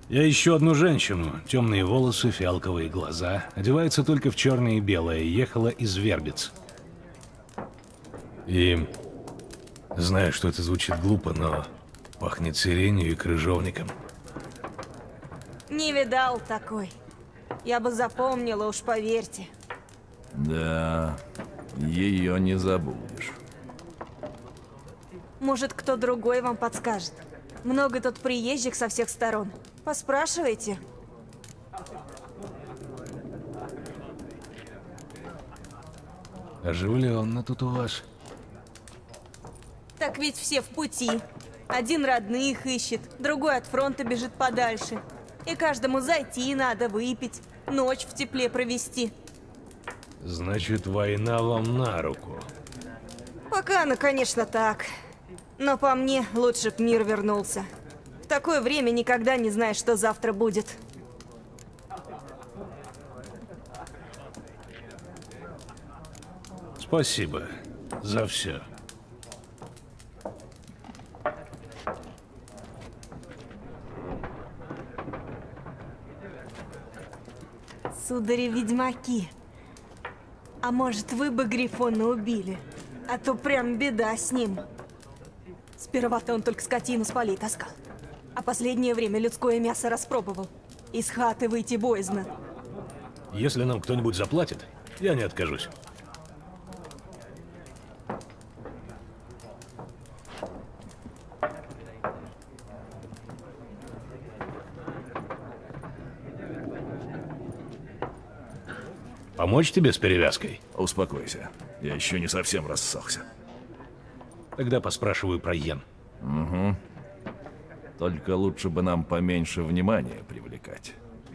Я ищу одну женщину. Темные волосы, фиалковые глаза. Одевается только в черное и белое. Ехала из Вербиц. И... Знаю, что это звучит глупо, но пахнет сиренью и крыжовником. Не видал такой. Я бы запомнила, уж поверьте. Да, ее не забудешь. Может, кто другой вам подскажет. Много тут приезжих со всех сторон. Поспрашивайте. Оживленно тут у вас. Так ведь все в пути. Один родных ищет, другой от фронта бежит подальше. И каждому зайти надо, выпить, ночь в тепле провести. Значит, война вам на руку. Пока она, конечно, так. Но по мне, лучше б мир вернулся. В такое время никогда не знаешь, что завтра будет. Спасибо за все. Судари-ведьмаки. А может, вы бы Грифона убили? А то прям беда с ним. Сперва-то он только скотину с полей таскал. А последнее время людское мясо распробовал. Из хаты выйти боязно. Если нам кто-нибудь заплатит, я не откажусь. Помочь тебе с перевязкой? Успокойся, я еще не совсем рассохся. Тогда поспрашиваю про Йен. Угу. Только лучше бы нам поменьше внимания привлекать.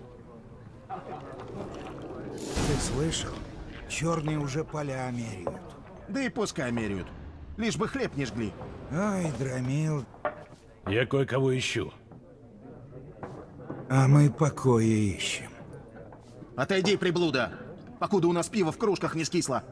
Ты слышал? Черные уже поля меряют. Да и пускай меряют. Лишь бы хлеб не жгли. Ой, Драмил. Я кое-кого ищу. А мы покоя ищем. Отойди, приблуда, покуда у нас пиво в кружках не скисло.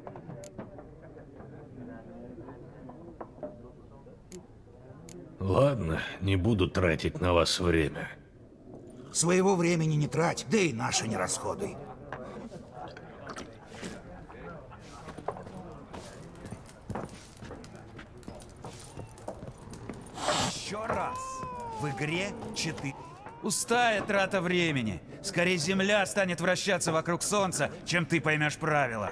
Ладно, не буду тратить на вас время. Своего времени не трать, да и наше не расходуй. Еще раз. В игре 4. Пустая трата времени. Скорее Земля станет вращаться вокруг Солнца, чем ты поймешь правила.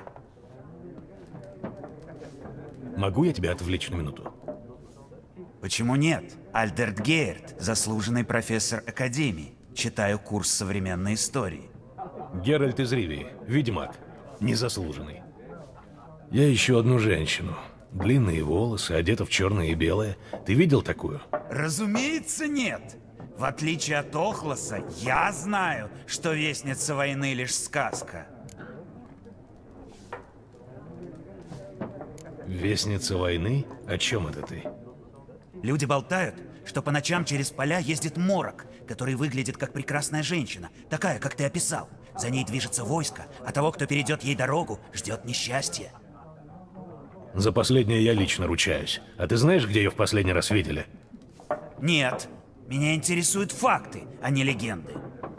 Могу я тебя отвлечь на минуту? Почему нет? Альдерт Гейерт, заслуженный профессор Академии. Читаю курс современной истории. Геральт из Ривии, ведьмак, незаслуженный. Я ищу одну женщину. Длинные волосы, одета в черное и белое. Ты видел такую? Разумеется, нет. В отличие от Охлоса, я знаю, что Вестница войны лишь сказка. Вестница войны? О чем это ты? Люди болтают, что по ночам через поля ездит морок, который выглядит как прекрасная женщина, такая, как ты описал. За ней движется войско, а того, кто перейдет ей дорогу, ждет несчастье. За последнее я лично ручаюсь. А ты знаешь, где ее в последний раз видели? Нет, меня интересуют факты, а не легенды.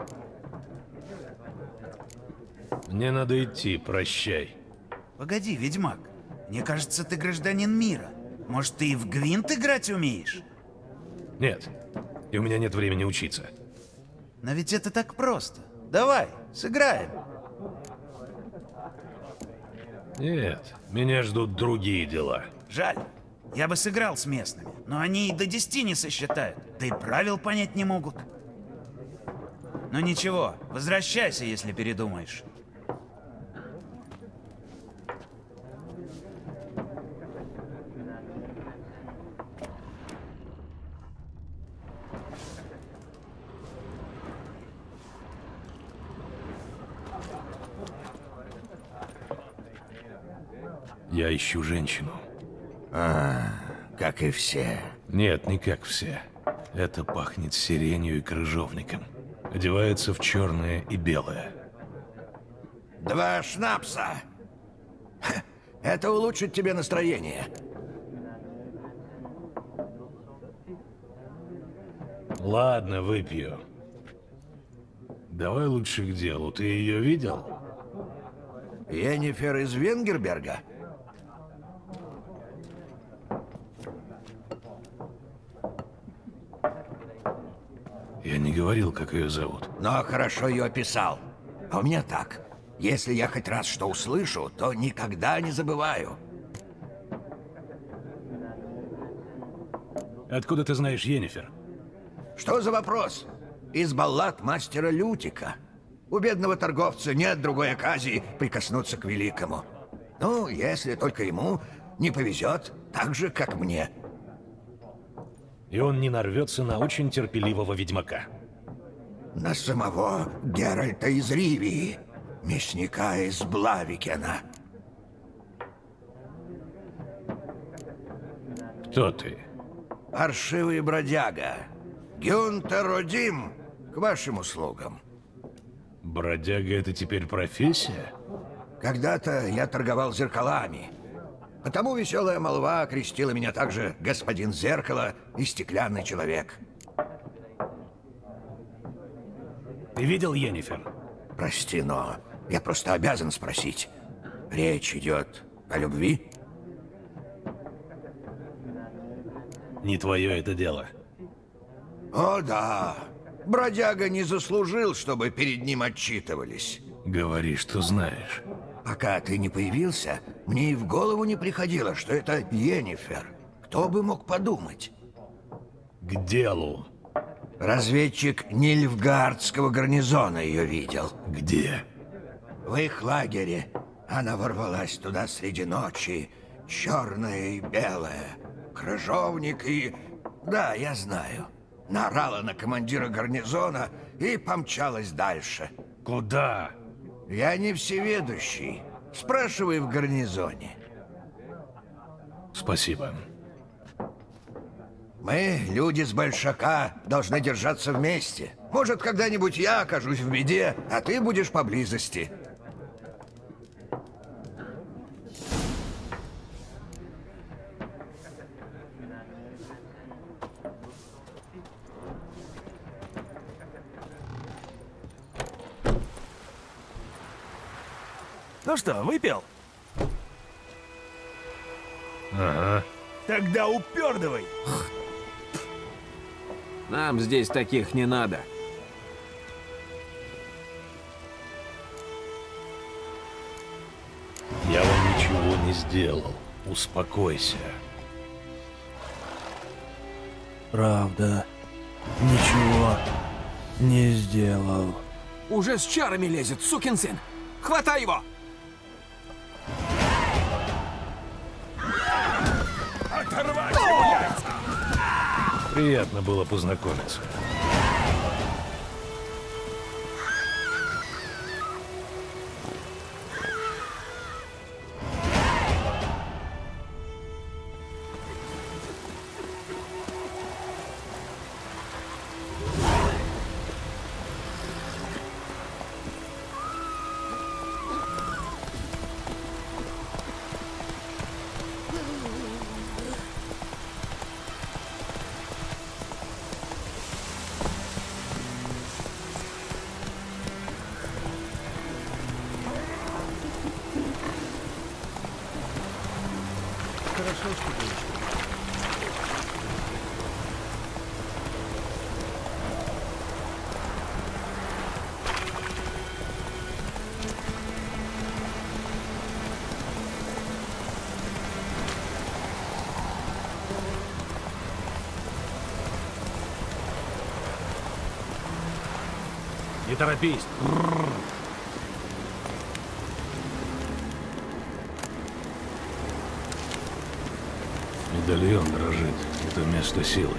Мне надо идти, прощай. Погоди, ведьмак, мне кажется, ты гражданин мира. Может, ты и в Гвинт играть умеешь? Нет, и у меня нет времени учиться. Но ведь это так просто. Давай, сыграем. Нет, меня ждут другие дела. Жаль. Я бы сыграл с местными, но они и до 10 не сосчитают. Да и правил понять не могут. Ну ничего, возвращайся, если передумаешь. Я ищу женщину. Как и все. Нет, не как все. Это пахнет сиренью и крыжовником. Одевается в черное и белое. 2 шнапса. Это улучшит тебе настроение. Ладно, выпью. Давай лучше к делу. Ты ее видел? Йеннифер из Венгерберга? Я не говорил, как ее зовут. Но хорошо ее описал. А у меня так. Если я хоть раз что услышу, то никогда не забываю. Откуда ты знаешь Йеннифер? Что за вопрос? Из баллад мастера Лютика. У бедного торговца нет другой оказии прикоснуться к великому. Ну, если только ему не повезет, так же, как мне. И он не нарвется на очень терпеливого ведьмака. На самого Геральта из Ривии, мясника из Блавикена. Кто ты? Паршивый бродяга. Гюнтер Одим, к вашим услугам. Бродяга — это теперь профессия? Когда-то я торговал зеркалами. Потому веселая молва окрестила меня также господин Зеркало и стеклянный человек. Ты видел Йеннифер? Прости, но я просто обязан спросить. Речь идет о любви? Не твое это дело. О да, бродяга не заслужил, чтобы перед ним отчитывались. Говори, что знаешь. Пока ты не появился, мне и в голову не приходило, что это Йеннифер. Кто бы мог подумать? К делу. Разведчик Нильфгардского гарнизона ее видел. Где? В их лагере. Она ворвалась туда среди ночи, черная и белая, крыжовник и... Да, я знаю. Наорала на командира гарнизона и помчалась дальше. Куда? Я не всеведущий. Спрашивай в гарнизоне. Спасибо. Мы, люди с Большака, должны держаться вместе. Может, когда-нибудь я окажусь в беде, а ты будешь поблизости. Ну что, выпил? Ага. Тогда упердывай. Нам здесь таких не надо. Я вам ничего не сделал. Успокойся. Правда, ничего не сделал. Уже с чарами лезет, сукин сын. Хватай его! Оторвать ему яйца! Приятно было познакомиться. Не торопись. Медальон дрожит. Это место силы.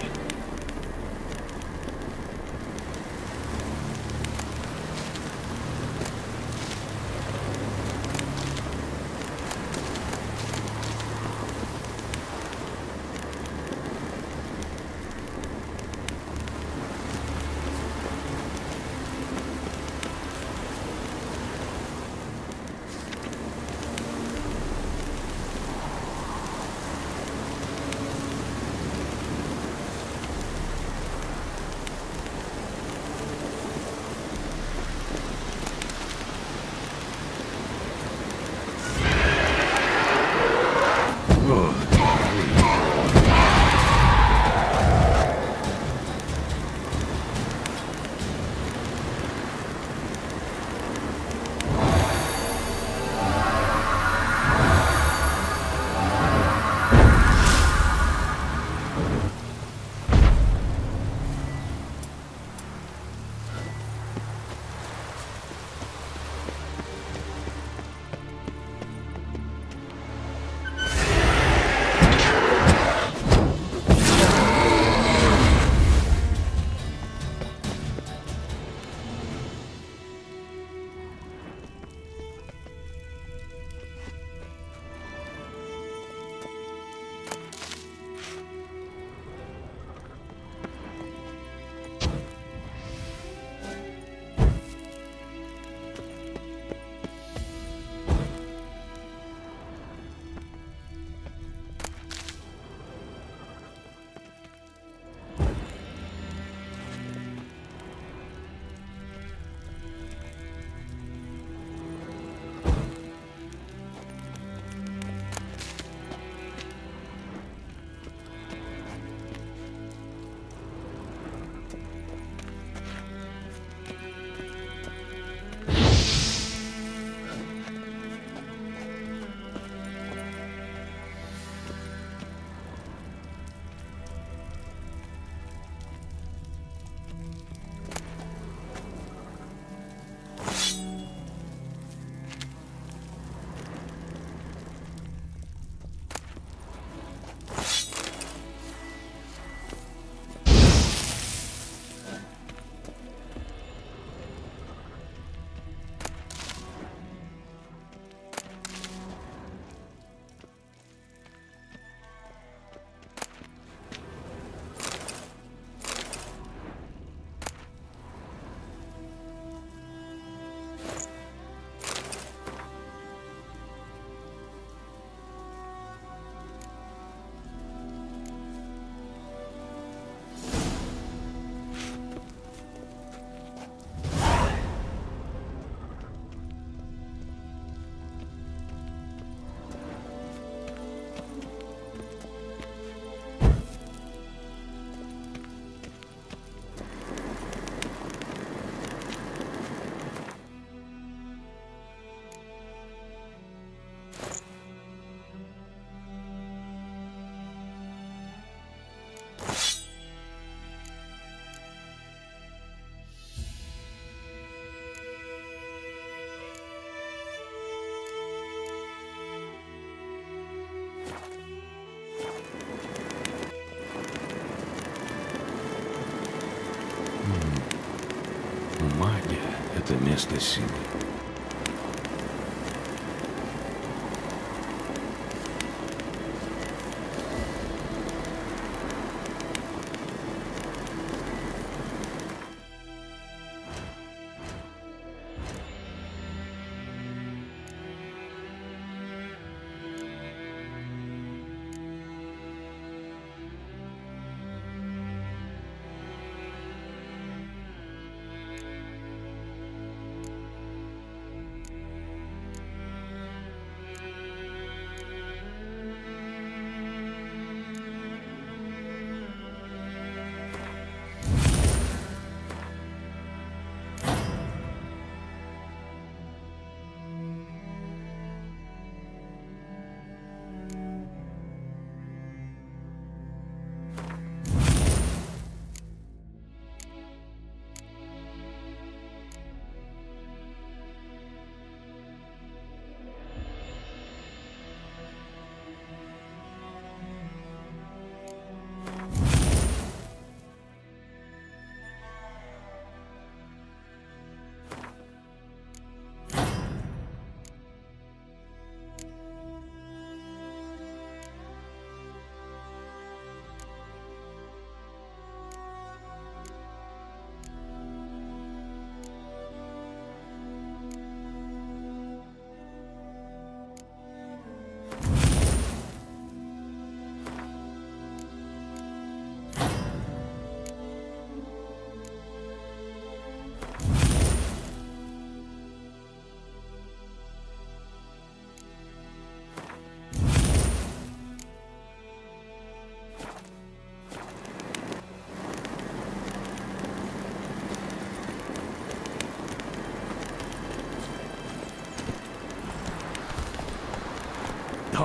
Магия — это место силы.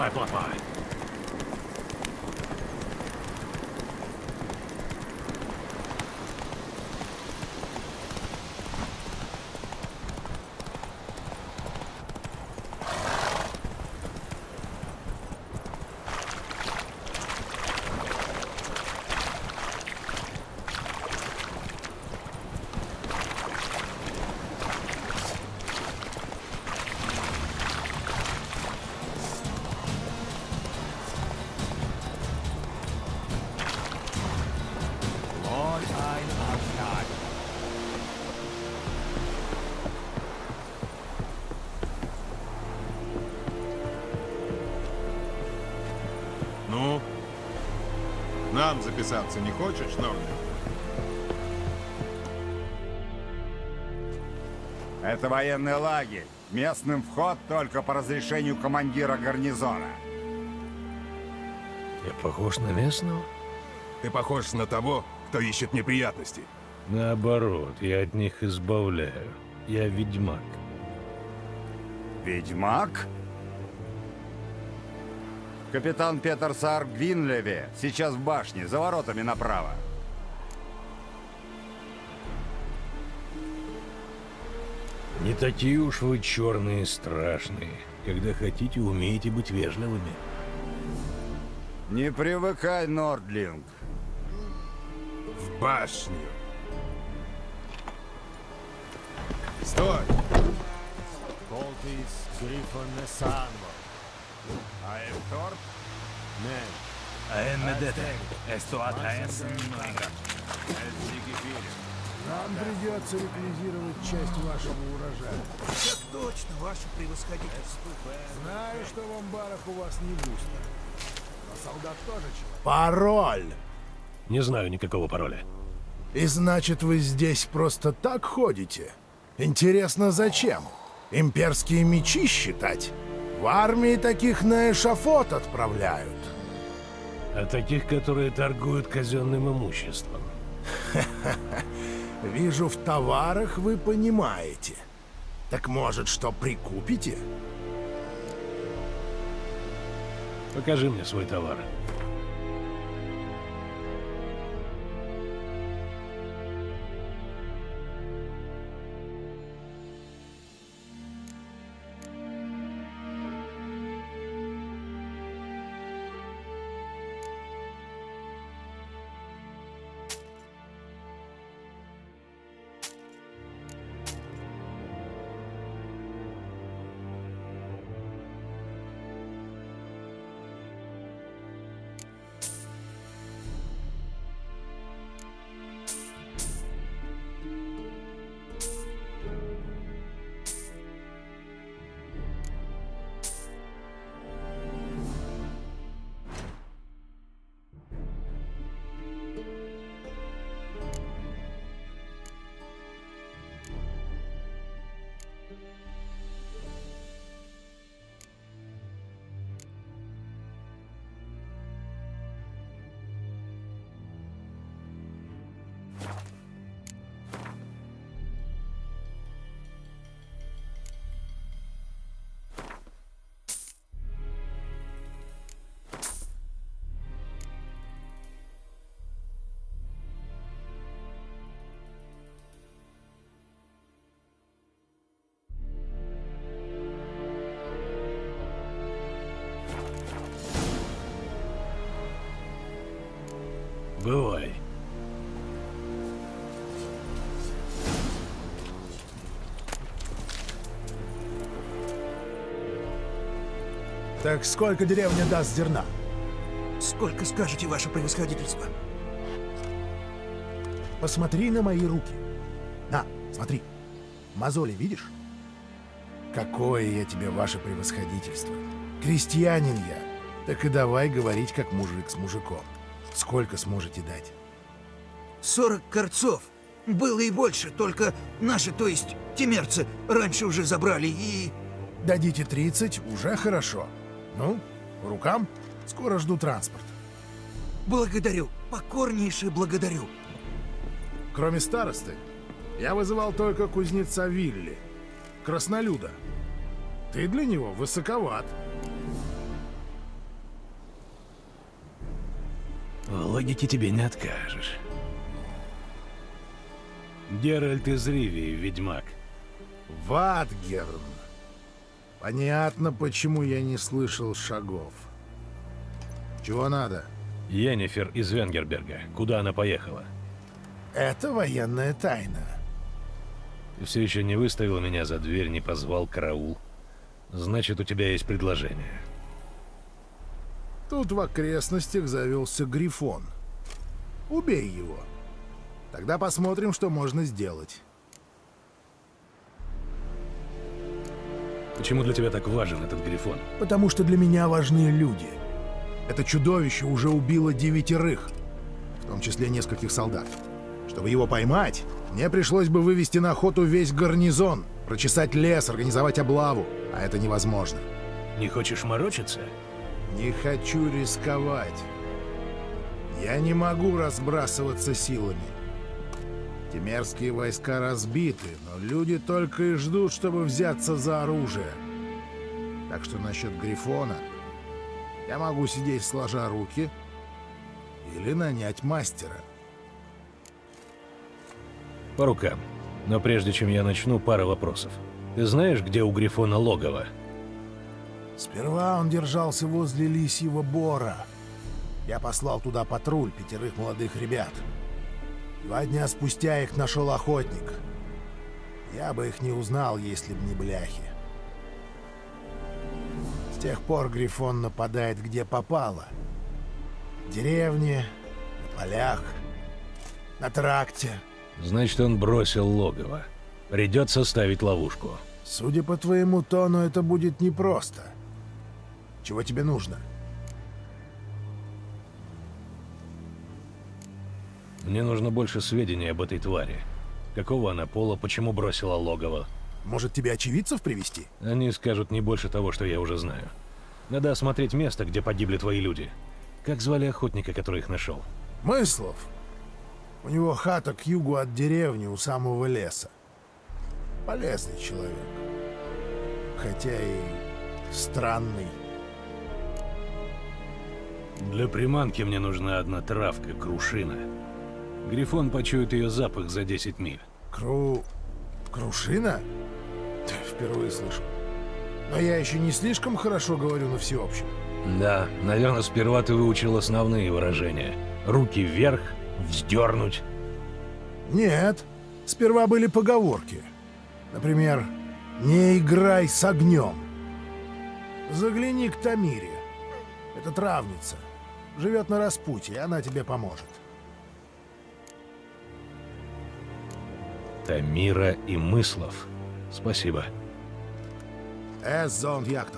Давай, папа. Ну? Нам записаться не хочешь, Норден? Это военный лагерь. Местным вход только по разрешению командира гарнизона. Я похож на местного? Ты похож на того, кто ищет неприятности. Наоборот, я от них избавляю. Я ведьмак. Ведьмак? Капитан Петер Саар Гвинлеве сейчас в башне, за воротами направо. Не такие уж вы черные и страшные. Когда хотите, умеете быть вежливыми. Не привыкай, Нордлинг. В башню. Стой! Нам придется ликвидировать часть вашего урожая. Так точно, ваше превосходительство. Знаю, что в амбарах у вас не густо. Но солдат тоже человек. Пароль! Не знаю никакого пароля. И значит, вы здесь просто так ходите? Интересно, зачем? Имперские мечи считать? В армии таких на эшафот отправляют. А таких, которые торгуют казенным имуществом. Вижу, в товарах вы понимаете. Так может, что прикупите? Покажи мне свой товар. Бывай. Так сколько деревня даст зерна? Сколько скажете, ваше превосходительство? Посмотри на мои руки. На, смотри. Мозоли видишь? Какое я тебе, ваше превосходительство. Крестьянин я. Так и давай говорить, как мужик с мужиком. Сколько сможете дать? 40 корцов. Было и больше, только наши, то есть темерцы, раньше уже забрали и... Дадите 30, уже хорошо. Ну, по рукам, скоро жду транспорт. Благодарю, покорнейше благодарю. Кроме старосты, я вызывал только кузнеца Вилли, краснолюда. Ты для него высоковат. В логике тебе не откажешь. Геральт из Ривии, ведьмак. Ватгерн. Понятно, почему я не слышал шагов. Чего надо? Йеннифер из Венгерберга. Куда она поехала? Это военная тайна. Ты все еще не выставил меня за дверь, не позвал караул. Значит, у тебя есть предложение. Тут в окрестностях завелся Грифон. Убей его. Тогда посмотрим, что можно сделать. Почему для тебя так важен этот Грифон? Потому что для меня важны люди. Это чудовище уже убило 9, в том числе нескольких солдат. Чтобы его поймать, мне пришлось бы вывести на охоту весь гарнизон, прочесать лес, организовать облаву, а это невозможно. Не хочешь морочиться? Не хочу рисковать. Я не могу разбрасываться силами. Темерские войска разбиты, но люди только и ждут, чтобы взяться за оружие. Так что насчет Грифона я могу сидеть сложа руки или нанять мастера. По рукам. Но прежде чем я начну, пара вопросов. Ты знаешь, где у Грифона логово? Сперва он держался возле Лисьего Бора. Я послал туда патруль 5 молодых ребят. 2 дня спустя их нашел охотник. Я бы их не узнал, если б не бляхи. С тех пор Грифон нападает где попало. В деревне, на полях, на тракте. Значит, он бросил логово. Придется ставить ловушку. Судя по твоему тону, это будет непросто. Чего тебе нужно? Мне нужно больше сведений об этой твари. Какого она пола, почему бросила логово? Может, тебе очевидцев привести? Они скажут не больше того, что я уже знаю. Надо осмотреть место, где погибли твои люди. Как звали охотника, который их нашел? Мыслов. У него хата к югу от деревни, у самого леса. Полезный человек. Хотя и странный. Для приманки мне нужна одна травка, крушина. Грифон почует ее запах за 10 миль. Крушина? Впервые слышу. Но я еще не слишком хорошо говорю на всеобщем. Да, наверное, сперва ты выучил основные выражения. Руки вверх, вздернуть. Нет, сперва были поговорки. Например, «Не играй с огнем». Загляни к Тамире. Это травница. Живет на распутье, она тебе поможет. Тамира и Мыслов. Спасибо. Зон Яктон.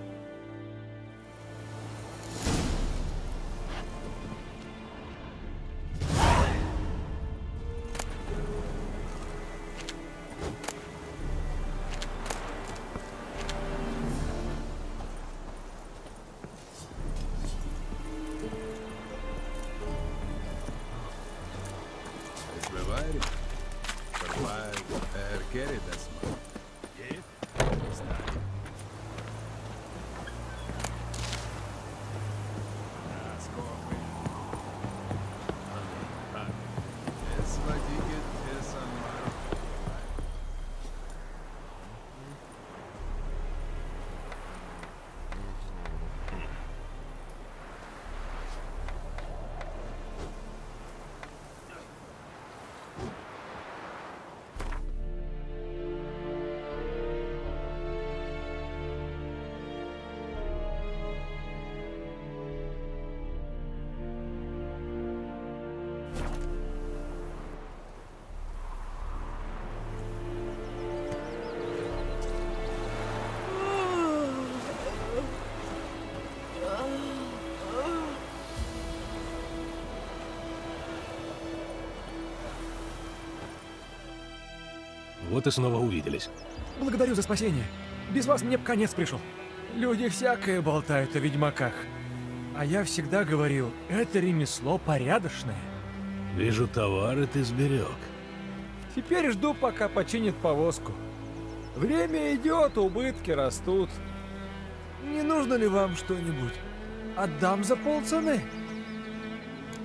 Вот и снова увиделись. Благодарю за спасение. Без вас мне б конец пришел. Люди всякое болтают о ведьмаках. А я всегда говорил, это ремесло порядочное. Вижу, товары ты сберег. Теперь жду, пока починит повозку. Время идет, убытки растут. Не нужно ли вам что-нибудь? Отдам за полцены.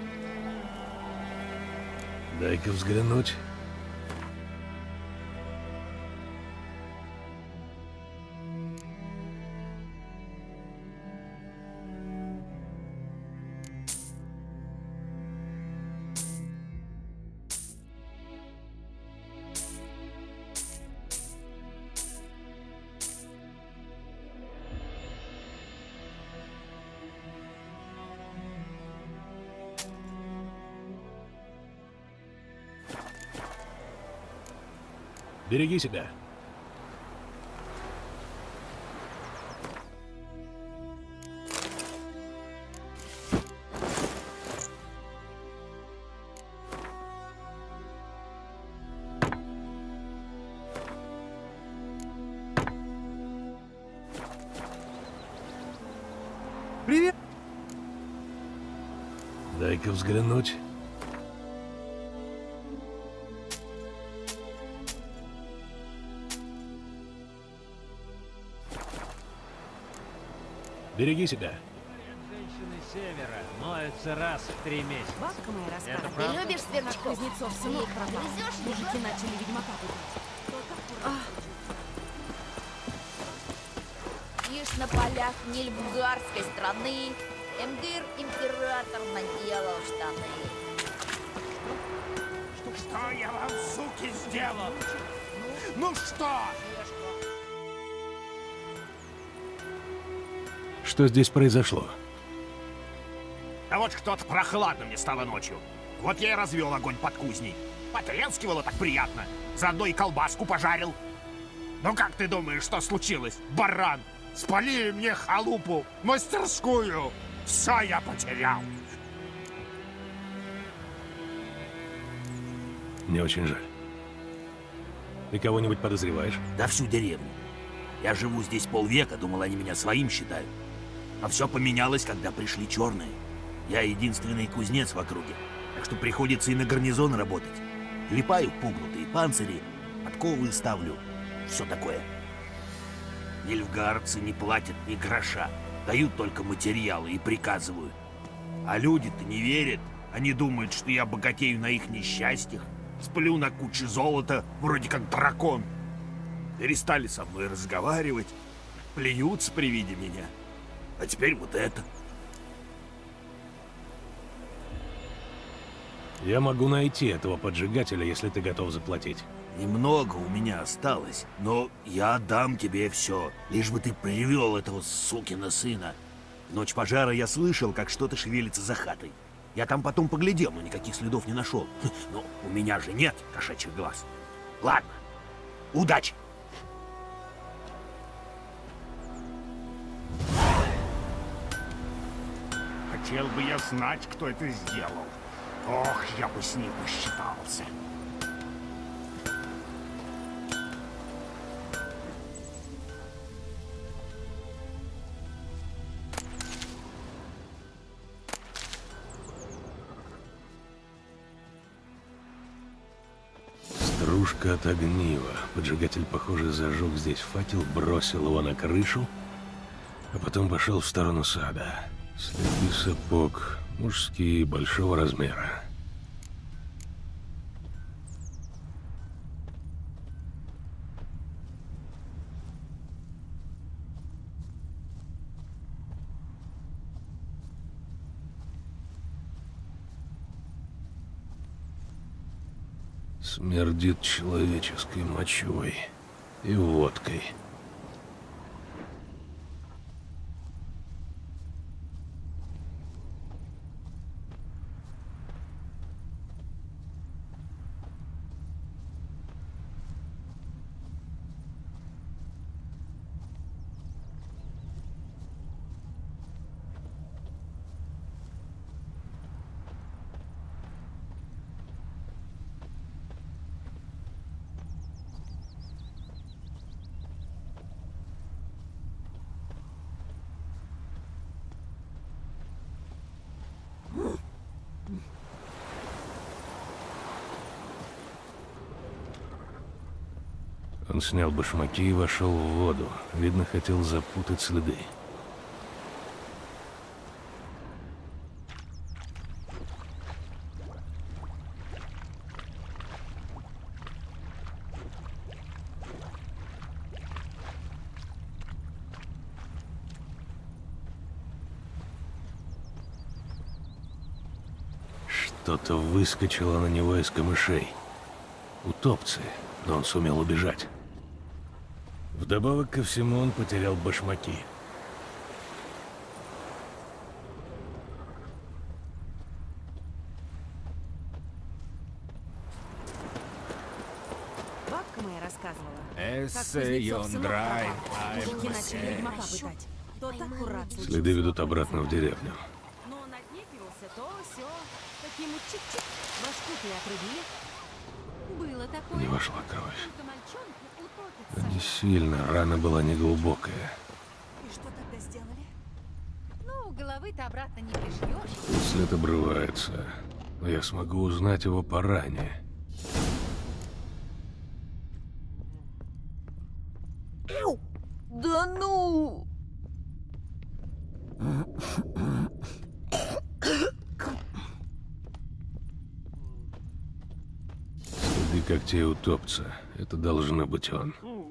Дай-ка взглянуть. Береги себя. Привет! Дай-ка взглянуть. Береги себя. Женщины севера моются раз в 3 месяца. Бабка моя рассказывала. Это Ты правда? любишь сверчков? Кузнецов, сынок, грызешь? Мужики начали ведьмака пугать. Ишь на полях Нильфгарской страны Эмгир император наделал штаны. Что я вам, суки, сделал? Ну что? Что здесь произошло? А вот что-то прохладно мне стало ночью. Вот я и развел огонь под кузней. Потрескивало так приятно. Заодно и колбаску пожарил. Ну как ты думаешь, что случилось, баран? Спалили мне халупу, мастерскую. Все я потерял. Мне очень жаль. Ты кого-нибудь подозреваешь? Да всю деревню. Я живу здесь полвека, думал, они меня своим считают. А все поменялось, когда пришли черные. Я единственный кузнец в округе, так что приходится и на гарнизон работать. Клепаю пугнутые панцири, подковы ставлю, все такое. Нильфгаарцы не платят ни гроша, дают только материалы и приказывают. А люди-то не верят, они думают, что я богатею на их несчастьях, сплю на куче золота, вроде как дракон. Перестали со мной разговаривать, плюются при виде меня. А теперь вот это. Я могу найти этого поджигателя, если ты готов заплатить. Немного у меня осталось, но я отдам тебе все, лишь бы ты привел этого сукина сына. В ночь пожара я слышал, как что-то шевелится за хатой. Я там потом поглядел, но никаких следов не нашел. Но у меня же нет кошачьих глаз. Ладно, удачи! Хотел бы я знать, кто это сделал. Ох, я бы с ним посчитался. Стружка от огнива. Поджигатель, похоже, зажег здесь факел, бросил его на крышу, а потом пошел в сторону сада. Следы сапог. Мужские, большого размера. Смердит человеческой мочой и водкой. Он снял башмаки и вошел в воду. Видно, хотел запутать следы. Что-то выскочило на него из камышей. Утопцы, но он сумел убежать. Вдобавок ко всему он потерял башмаки. Бабка моя рассказывала. Мужики начали ведьмака пытать. Тот аккурат случился. Следы ведут обратно в деревню. Но он отнекивался, то все. Таким вот чик-чик. Башку-то и отрубили. Было такое. Не вошла кровь. Только мальчонка утопится. Да не сильно, рана была неглубокая. И что тогда сделали? Ну, головы-то обратно не пришьешь. След обрывается, но я смогу узнать его по ране. Да ну! Следы когтей утопца. Это должно быть он.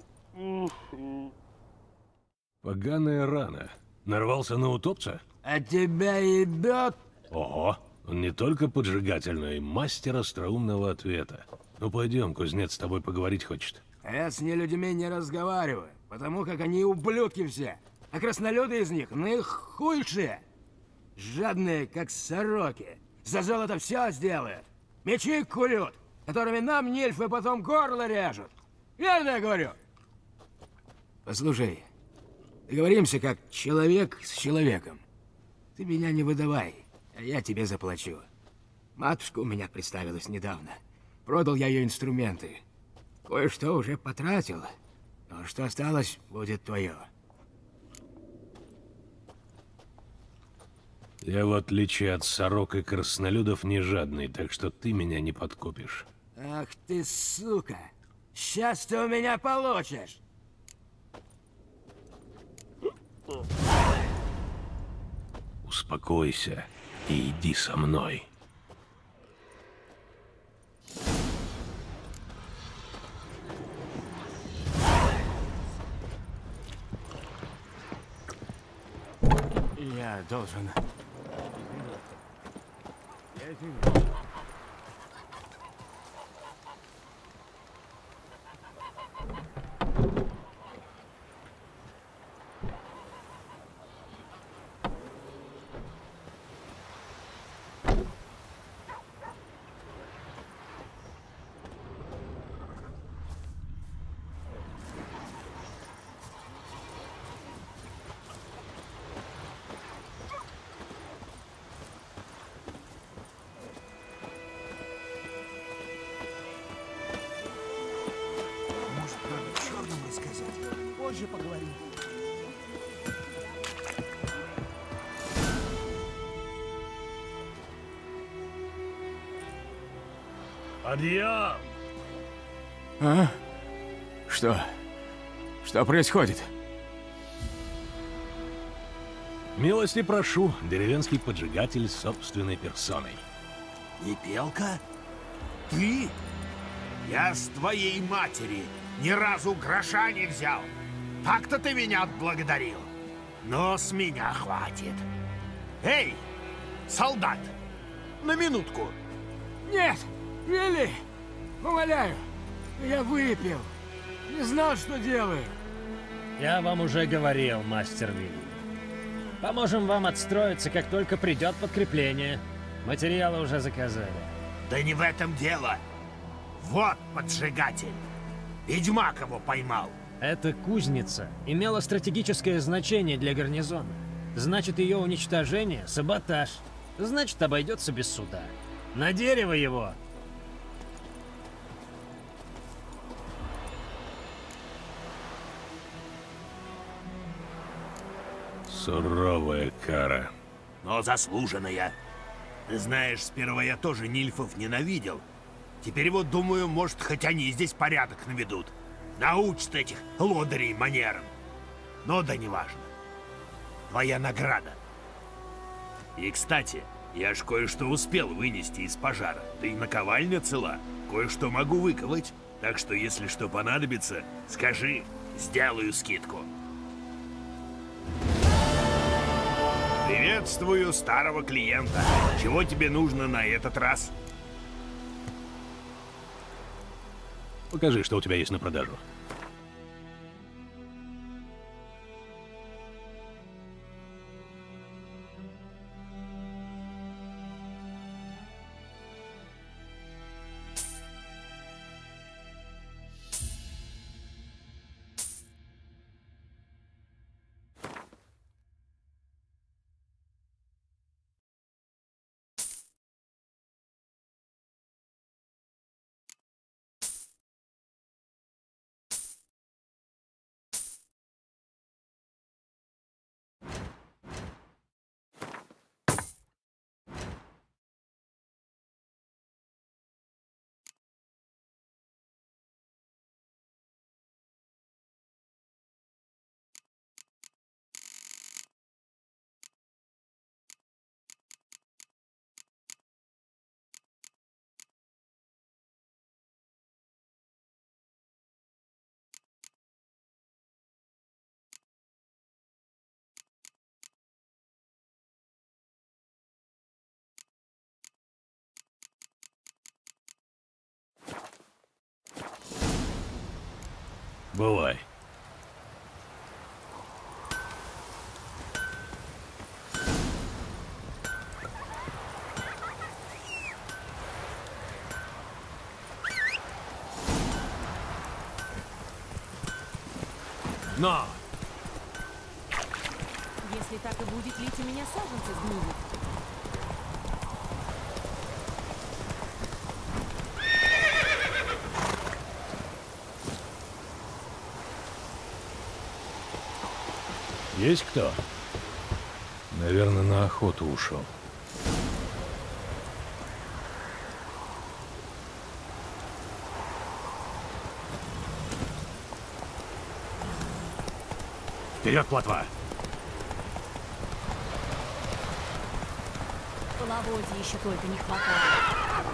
Поганая рана. Нарвался на утопца? А тебя ебет? Ого! Он не только поджигатель, но и мастер остроумного ответа. Ну пойдем, кузнец с тобой поговорить хочет. Я с нелюдьми не разговариваю, потому как они ублюдки все. А краснолюды из них наихуйшие. Жадные, как сороки. За золото все сделают. Мечи курют, которыми нам нильфы потом горло режут. Верно я говорю? Послушай, договоримся как человек с человеком. Ты меня не выдавай, а я тебе заплачу. Матушка у меня представилась недавно. Продал я ее инструменты. Кое-что уже потратил, но что осталось, будет твое. Я, в отличие от сорок и краснолюдов, не жадный, так что ты меня не подкупишь. Ах ты, сука! Сейчас ты у меня получишь! Успокойся и иди со мной. Я должен... Может, про черному рассказать? Позже поговорим. Подъем! А? Что? Что происходит? Милости прошу, деревенский поджигатель собственной персоной. Не Белка? Ты? Я с твоей матери ни разу гроша не взял. Так-то ты меня отблагодарил. Но с меня хватит. Эй, солдат, на минутку. Нет! Вилли! Умоляю! Я выпил. Не знал, что делаю. Я вам уже говорил, мастер Вилли. Поможем вам отстроиться, как только придет подкрепление. Материалы уже заказали. Да не в этом дело. Вот поджигатель. Ведьмак его поймал. Эта кузница имела стратегическое значение для гарнизона. Значит, ее уничтожение — саботаж. Значит, обойдется без суда. На дерево его! Суровая кара. Но заслуженная. Ты знаешь, сперва я тоже нильфов ненавидел. Теперь вот думаю, может, хоть они здесь порядок наведут. Научат этих лодырей манерам. Но да неважно. Твоя награда. И, кстати, я ж кое-что успел вынести из пожара. Да и наковальня цела. Кое-что могу выковать. Так что, если что понадобится, скажи, сделаю скидку. Привет! Приветствую старого клиента. Чего тебе нужно на этот раз? Покажи, что у тебя есть на продажу. Бывай. Но! Если так и будет лить, у меня саженцы сгниют. Есть кто? Наверное, на охоту ушел. Вперед, плотва! Половодья еще только не хватает.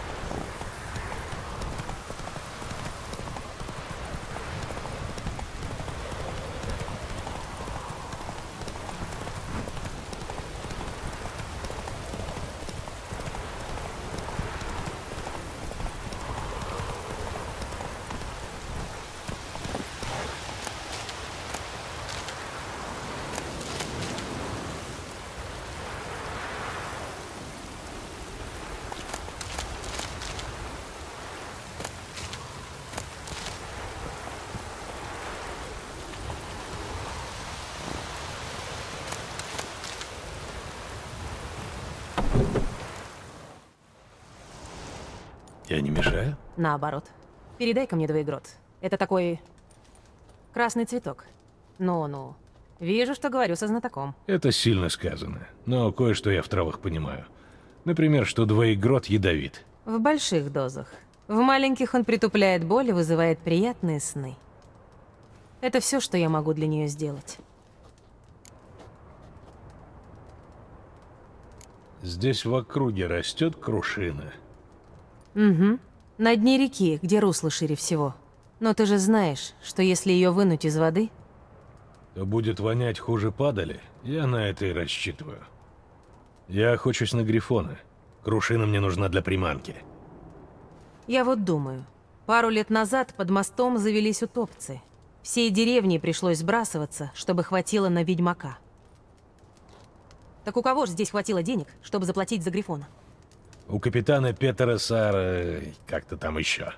Я не мешаю? Наоборот. Передай-ка мне двоегрот. Это такой... красный цветок. Ну-ну. Вижу, что говорю со знатоком. Это сильно сказано, но кое-что я в травах понимаю. Например, что двоегрот ядовит. В больших дозах. В маленьких он притупляет боль и вызывает приятные сны. Это все, что я могу для нее сделать. Здесь в округе растет крушина. Угу. На дне реки, где русло шире всего. Но ты же знаешь, что если ее вынуть из воды... то будет вонять хуже падали. Я на это и рассчитываю. Я охочусь на грифона. Крушина мне нужна для приманки. Я вот думаю. Пару лет назад под мостом завелись утопцы. Всей деревне пришлось сбрасываться, чтобы хватило на ведьмака. Так у кого же здесь хватило денег, чтобы заплатить за грифона? У капитана Петера Сара... как-то там еще.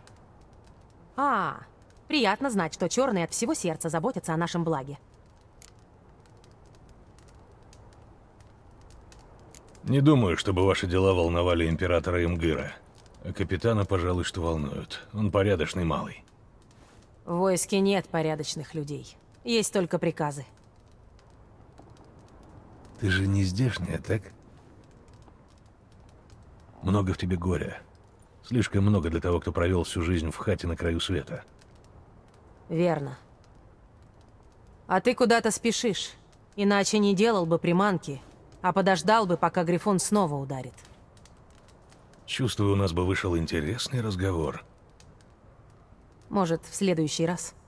Приятно знать, что черные от всего сердца заботятся о нашем благе. Не думаю, чтобы ваши дела волновали императора Имгыра. А капитана, пожалуй, что волнуют. Он порядочный малый. В войске нет порядочных людей. Есть только приказы. Ты же не здешняя, так? Много в тебе горя. Слишком много для того, кто провел всю жизнь в хате на краю света. Верно. А ты куда-то спешишь. Иначе не делал бы приманки, а подождал бы, пока грифон снова ударит. Чувствую, у нас бы вышел интересный разговор. Может, в следующий раз.